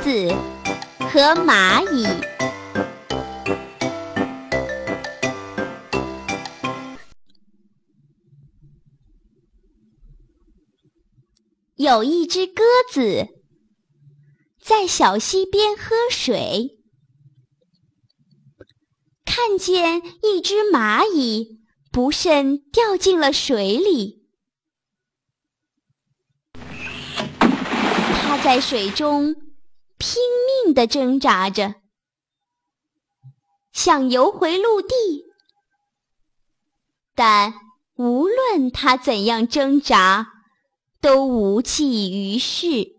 子和蚂蚁。有一只鸽子在小溪边喝水，看见一只蚂蚁不慎掉进了水里。它在水中拼命地挣扎着，想游回陆地，但无论它怎样挣扎，都无济于事。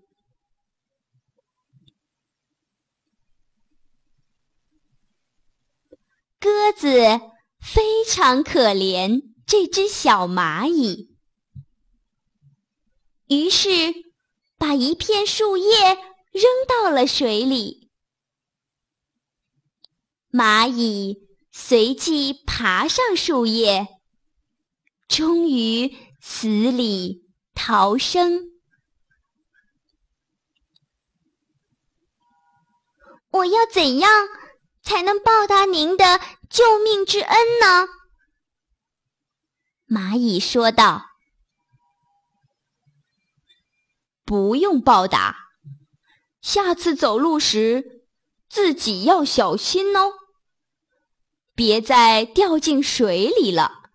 鸽子非常可怜这只小蚂蚁，于是把一片树叶扔到了水里。蚂蚁随即爬上树叶，终于死里逃生。我要怎样才能报答您的救命之恩呢？蚂蚁说道。 不用报答，下次走路时自己要小心哦，别再掉进水里了。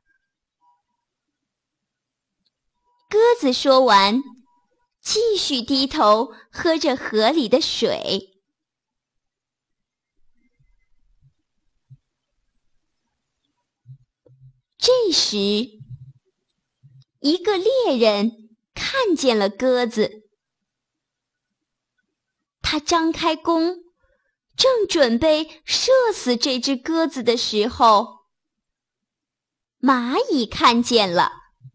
鸽子说完，继续低头喝着河里的水。这时，一个猎人看见了鸽子，他张开弓，正准备射死这只鸽子的时候，蚂蚁看见了。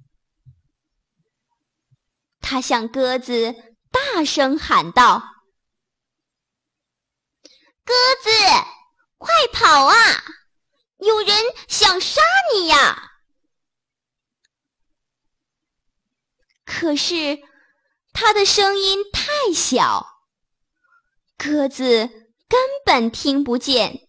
他向鸽子大声喊道：“鸽子，快跑啊！有人想杀你呀！”可是他的声音太小，鸽子根本听不见。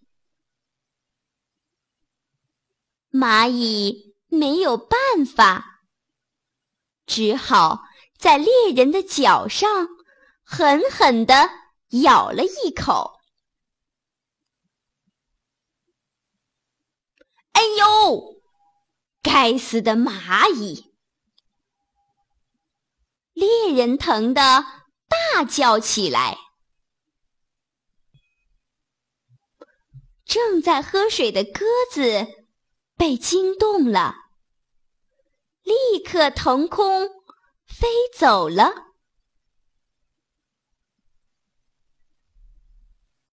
蚂蚁没有办法，只好在猎人的脚上狠狠地咬了一口。 哎呦，该死的蚂蚁！ 猎人疼得大叫起来。正在喝水的鸽子被惊动了，立刻腾空飞走了。